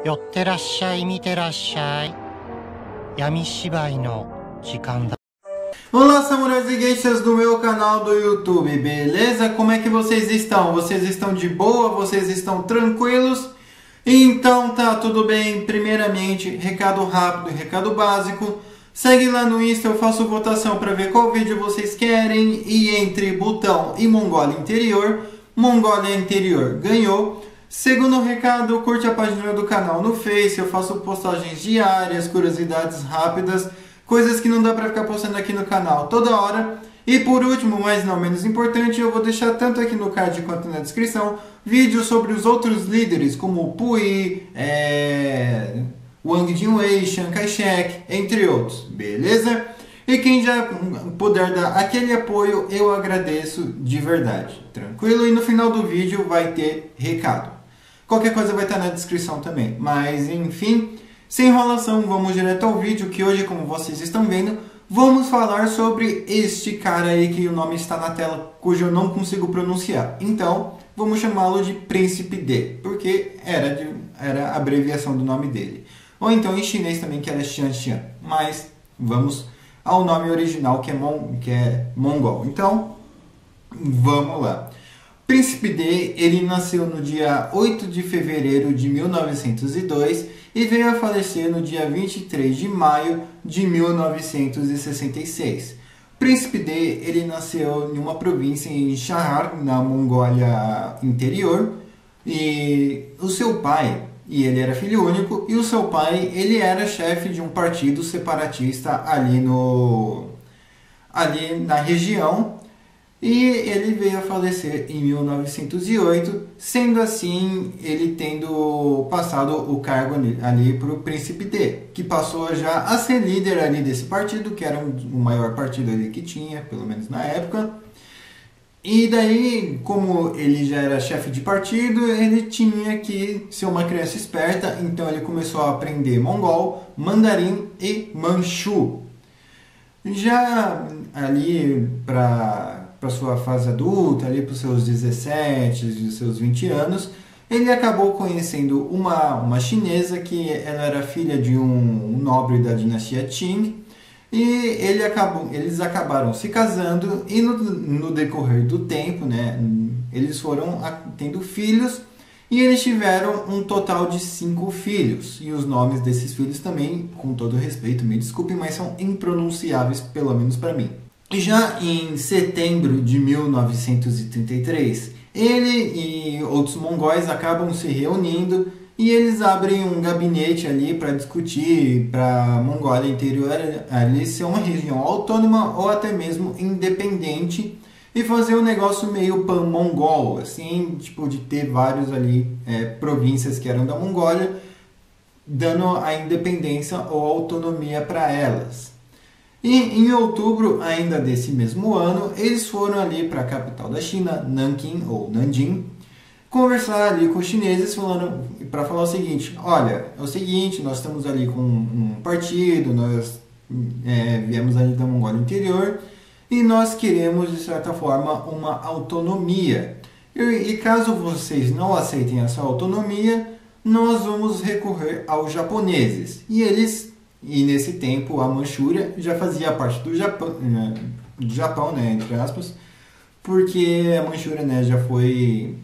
寄ってらっしゃい、見てらっしゃい。闇芝居の時間だ。 Olá, samurais e geishas do meu canal do YouTube, beleza? Como é que vocês estão? Vocês estão de boa? Vocês estão tranquilos? Então tá, tudo bem. Primeiramente, recado rápido e recado básico. Segue lá no Insta, eu faço votação para ver qual vídeo vocês querem. E entre Butão e Mongólia Interior, Mongólia Interior ganhou. Segundo recado, curte a página do canal no Face, eu faço postagens diárias, curiosidades rápidas, coisas que não dá pra ficar postando aqui no canal toda hora. E por último, mas não menos importante, eu vou deixar tanto aqui no card quanto na descrição vídeos sobre os outros líderes, como o Puyi, Wang Jingwei, Chiang Kai-shek, entre outros, beleza? E quem já puder dar aquele apoio, eu agradeço de verdade, tranquilo? E no final do vídeo vai ter recado. Qualquer coisa vai estar na descrição também, mas enfim, sem enrolação, vamos direto ao vídeo, que hoje, como vocês estão vendo, vamos falar sobre este cara aí que o nome está na tela, cujo eu não consigo pronunciar. Então, vamos chamá-lo de Príncipe D, porque era a abreviação do nome dele. Ou então em chinês também, que era Xian Xian. Mas vamos ao nome original, que é mongol. Então, vamos lá. Príncipe D, ele nasceu no dia 8 de fevereiro de 1902 e veio a falecer no dia 23 de maio de 1966. Príncipe D, ele nasceu em uma província em Shahar, na Mongólia Interior, e o seu pai, e ele era filho único, e o seu pai, ele era chefe de um partido separatista ali na região. E ele veio a falecer em 1908, sendo assim, ele tendo passado o cargo ali para o Príncipe D, que passou já a ser líder ali desse partido, que era o maior partido ali que tinha, pelo menos na época. E daí, como ele já era chefe de partido, ele tinha que ser uma criança esperta, então ele começou a aprender mongol, mandarim e manchu. Já ali para sua fase adulta, ali para os seus 17, seus 20 anos, ele acabou conhecendo uma chinesa que ela era filha de um nobre da dinastia Qing, e eles acabaram se casando, e no decorrer do tempo, né, eles foram tendo filhos, e eles tiveram um total de 5 filhos, e os nomes desses filhos também, com todo respeito, me desculpem, mas são impronunciáveis, pelo menos para mim. Já em setembro de 1933, ele e outros mongóis acabam se reunindo e eles abrem um gabinete ali para discutir para a Mongólia Interior ali ser uma região autônoma ou até mesmo independente e fazer um negócio meio pan-mongol, assim, tipo de ter vários ali províncias que eram da Mongólia, dando a independência ou autonomia para elas. E em outubro ainda desse mesmo ano, eles foram ali para a capital da China, Nanquim ou Nanjing, conversar ali com os chineses para falar o seguinte: olha, é o seguinte, nós estamos ali com um partido, nós viemos ali da Mongólia Interior e nós queremos, de certa forma, uma autonomia. E caso vocês não aceitem essa autonomia, nós vamos recorrer aos japoneses. E nesse tempo a Manchúria já fazia parte do Japão, né, entre aspas, porque a Manchúria, né, já foi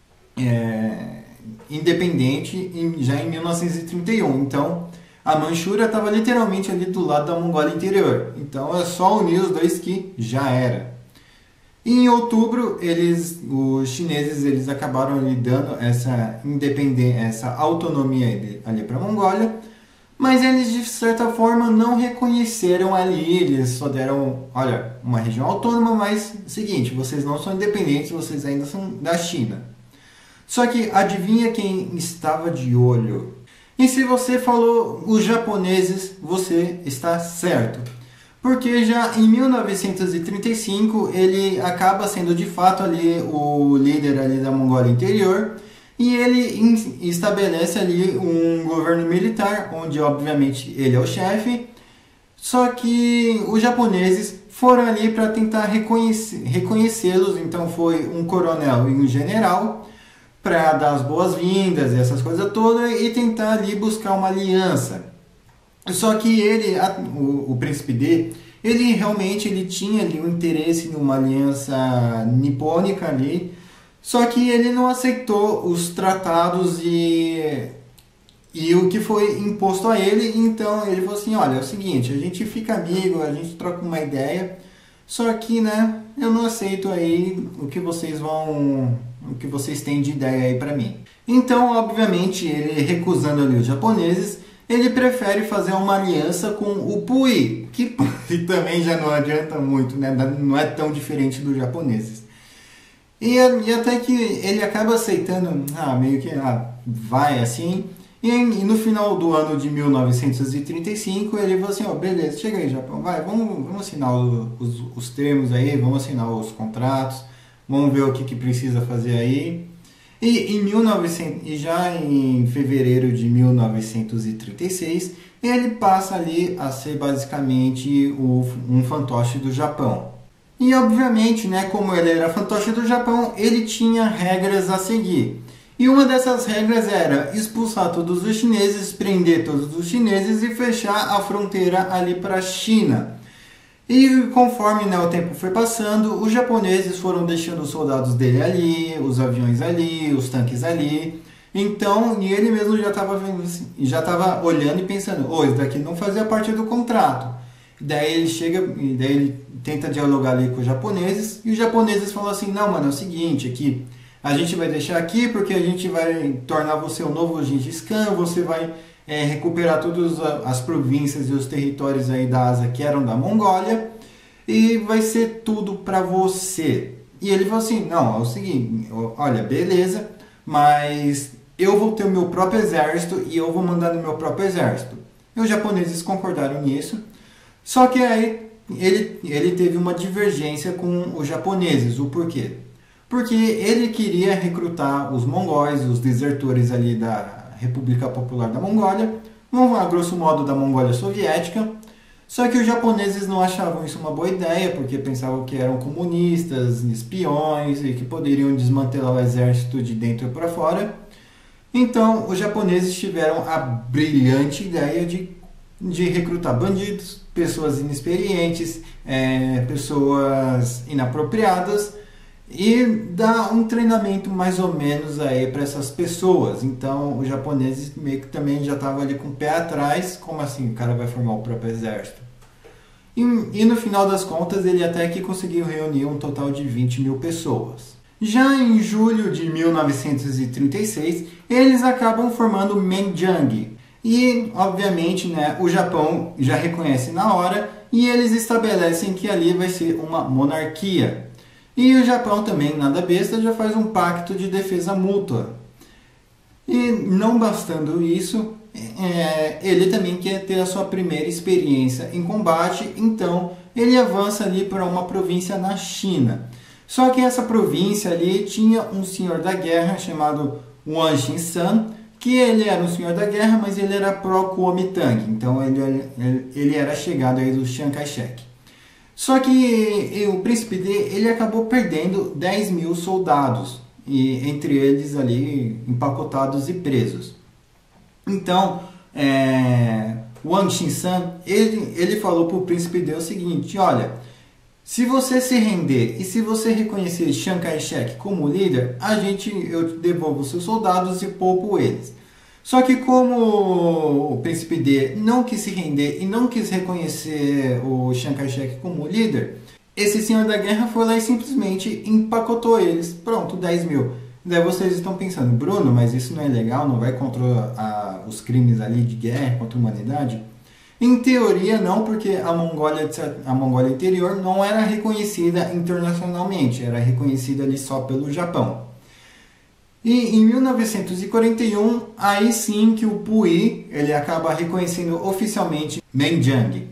independente já em 1931. Então a Manchúria estava literalmente ali do lado da Mongólia Interior. Então é só unir os dois que já era. E em outubro os chineses eles acabaram lhe dando essa independência, essa autonomia ali para a Mongólia. Mas eles, de certa forma, não reconheceram ali, eles só deram, olha, uma região autônoma, mas, seguinte, vocês não são independentes, vocês ainda são da China. Só que, adivinha quem estava de olho? E se você falou os japoneses, você está certo. Porque já em 1935, ele acaba sendo, de fato, ali o líder ali da Mongólia Interior. E ele estabelece ali um governo militar, onde obviamente ele é o chefe, só que os japoneses foram ali para tentar reconhecê-los, então foi um coronel e um general, para dar as boas-vindas e essas coisas todas e tentar ali buscar uma aliança. Só que ele, o príncipe D, ele realmente tinha ali um interesse em uma aliança nipônica ali, só que ele não aceitou os tratados e o que foi imposto a ele. Então ele falou assim, olha, é o seguinte, a gente fica amigo, a gente troca uma ideia, só que, né, eu não aceito aí o que vocês têm de ideia aí para mim. Então, obviamente, ele recusando ali os japoneses, ele prefere fazer uma aliança com o Puyi, que também já não adianta muito, né? Não é tão diferente dos japoneses. E até que ele acaba aceitando, meio que vai assim. E no final do ano de 1935, ele falou assim, beleza, chega aí, Japão, vai, vamos assinar os termos aí, vamos assinar os contratos, vamos ver o que precisa fazer aí. E já em fevereiro de 1936, ele passa ali a ser basicamente um fantoche do Japão. E obviamente, né, como ele era fantoche do Japão, ele tinha regras a seguir. E uma dessas regras era expulsar todos os chineses, prender todos os chineses e fechar a fronteira ali para a China. E conforme, né, o tempo foi passando, os japoneses foram deixando os soldados dele ali, os aviões ali, os tanques ali. Então, e ele mesmo já estava vendo assim, já estava olhando e pensando, isso daqui não fazia parte do contrato. Daí ele chega, e daí ele tenta dialogar ali com os japoneses, e os japoneses falam assim, não, mano, é o seguinte, aqui, a gente vai deixar aqui porque a gente vai tornar você um novo Gengis Khan, você vai recuperar todas as províncias e os territórios aí da Ásia que eram da Mongólia e vai ser tudo para você. E ele falou assim, não, é o seguinte, olha, beleza, mas eu vou ter o meu próprio exército e eu vou mandar no meu próprio exército. E os japoneses concordaram nisso, só que aí ele teve uma divergência com os japoneses. O porquê? Porque ele queria recrutar os mongóis, os desertores ali da República Popular da Mongólia, a grosso modo da Mongólia Soviética, só que os japoneses não achavam isso uma boa ideia, porque pensavam que eram comunistas, espiões e que poderiam desmantelar o exército de dentro para fora. Então os japoneses tiveram a brilhante ideia de recrutar bandidos, pessoas inexperientes, pessoas inapropriadas, e dar um treinamento mais ou menos aí para essas pessoas. Então os japoneses meio que também já estavam ali com o pé atrás, como assim o cara vai formar o próprio exército? E no final das contas ele até que conseguiu reunir um total de 20 mil pessoas. Já em julho de 1936 eles acabam formando Menjiang. E obviamente, né, o Japão já reconhece na hora e eles estabelecem que ali vai ser uma monarquia. E o Japão também, nada besta, já faz um pacto de defesa mútua. E não bastando isso, ele também quer ter a sua primeira experiência em combate, então ele avança ali para uma província na China. Só que essa província ali tinha um senhor da guerra chamado Wang Xingsan, que ele era um senhor da guerra, mas ele era pró-Kuomintang, então ele era chegado aí do Chiang Kai-shek. Só que o príncipe D, ele acabou perdendo 10 mil soldados, e entre eles ali empacotados e presos. Então, Wang Xingsan, ele falou para o príncipe D o seguinte, olha, se você se render e se você reconhecer Chiang Kai-shek como líder, eu devolvo os seus soldados e poupo eles. Só que como o príncipe D não quis se render e não quis reconhecer o Chiang Kai-shek como líder, esse senhor da guerra foi lá e simplesmente empacotou eles. Pronto, 10 mil. Daí vocês estão pensando, Bruno, mas isso não é legal, não vai contra os crimes ali de guerra contra a humanidade? Em teoria não, porque a Mongólia interior não era reconhecida internacionalmente, era reconhecida ali só pelo Japão. E em 1941, aí sim que o Puyi ele acaba reconhecendo oficialmente Menjiang.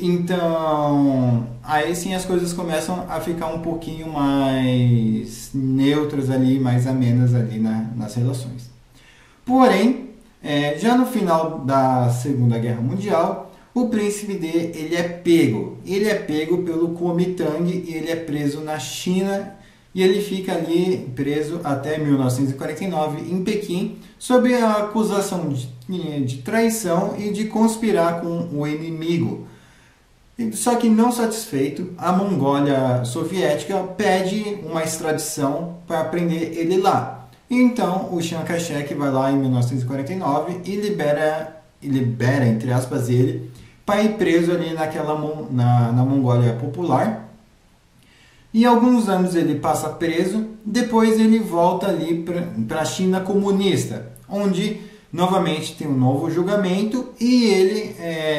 Então, aí sim as coisas começam a ficar um pouquinho mais neutras ali, mais amenas ali nas relações. Porém, já no final da Segunda Guerra Mundial, o príncipe D ele é pego. Ele é pego pelo Kuomintang e ele é preso na China. e ele fica ali preso até 1949 em Pequim, sob a acusação de traição e de conspirar com o inimigo. Só que não satisfeito, a Mongólia Soviética pede uma extradição para prender ele lá. Então o Chiang Kai-shek vai lá em 1949 e libera entre aspas, ele para ir preso ali na Mongólia Popular. E alguns anos ele passa preso, depois ele volta ali para a China comunista, onde novamente tem um novo julgamento e ele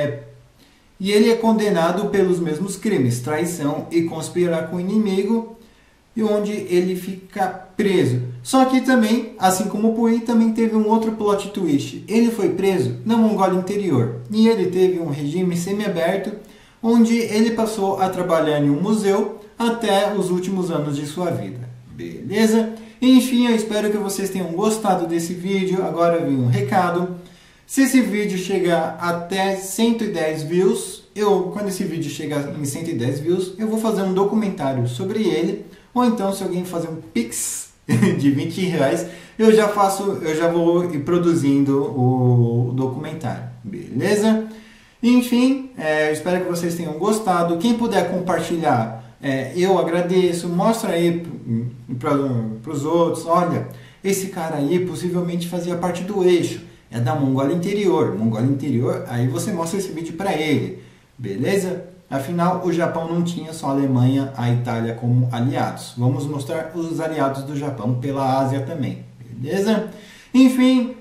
é condenado pelos mesmos crimes, traição e conspirar com o inimigo, e onde ele fica preso. Só que também, assim como o Puyi, também teve um outro plot twist. Ele foi preso na Mongólia Interior e ele teve um regime semiaberto, onde ele passou a trabalhar em um museu até os últimos anos de sua vida. Beleza? Enfim, eu espero que vocês tenham gostado desse vídeo. Agora vem um recado. Se esse vídeo chegar até 110 views, quando esse vídeo chegar em 110 views, eu vou fazer um documentário sobre ele. Ou então, se alguém fazer um pix de 20 reais, eu já vou ir produzindo o documentário. Beleza? Enfim, eu espero que vocês tenham gostado. Quem puder compartilhar, eu agradeço. Mostra aí para os outros. Olha, esse cara aí possivelmente fazia parte do eixo. É da Mongólia Interior. Mongólia Interior, aí você mostra esse vídeo para ele. Beleza? Afinal, o Japão não tinha só a Alemanha, a Itália como aliados. Vamos mostrar os aliados do Japão pela Ásia também. Beleza? Enfim,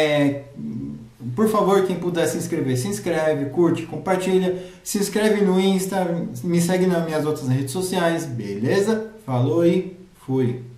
por favor, quem puder se inscrever, se inscreve, curte, compartilha. Se inscreve no Insta, me segue nas minhas outras redes sociais. Beleza? Falou e fui!